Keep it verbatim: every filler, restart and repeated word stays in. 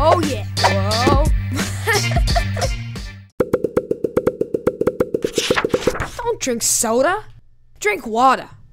Oh yeah. Whoa. Don't drink soda. Drink water.